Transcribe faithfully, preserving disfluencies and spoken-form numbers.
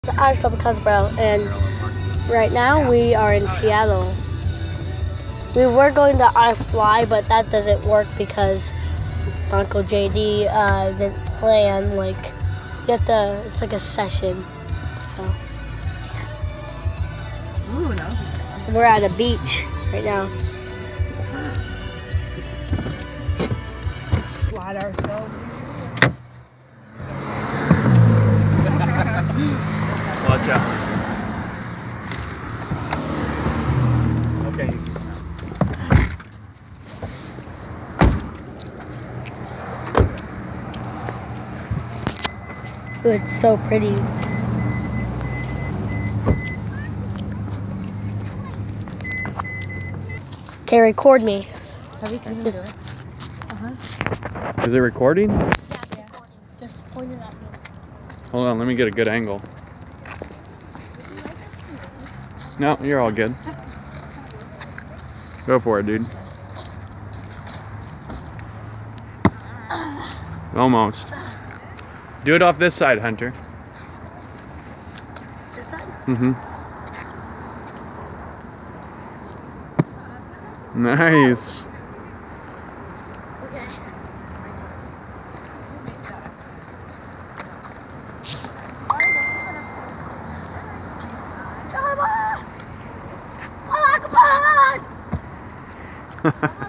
I'm Sub Cosbro, and right now we are in Seattle. We were going to iFly, but that doesn't work because Uncle J D uh, didn't plan. Like, you have to, it's like a session. So Ooh, that was we're at a beach right now. Slide ourselves. Watch out. Okay. Ooh, it's so pretty. Okay, record me. Have you seen him do it? Uh-huh. Is it recording? Yeah, it's recording. Just point it at me. Hold on, let me get a good angle. No, you're all good. Go for it, dude. Almost. Do it off this side, Hunter. This side? Mm-hmm. Nice. Okay. Come on! Come on!